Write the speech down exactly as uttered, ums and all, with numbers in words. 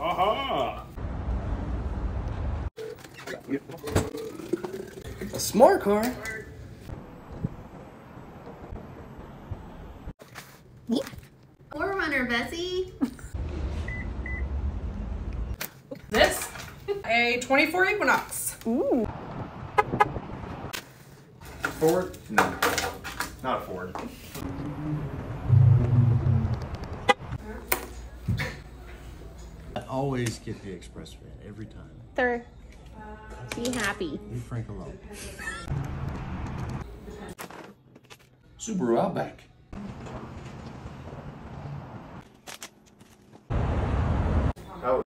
Aha! A smart car? four runner, Bessie. This? A twenty-four Equinox. Ooh. Ford? No. Not a Ford. I always get the express van every time. Third. Be happy. Leave Frank alone. Subaru Outback.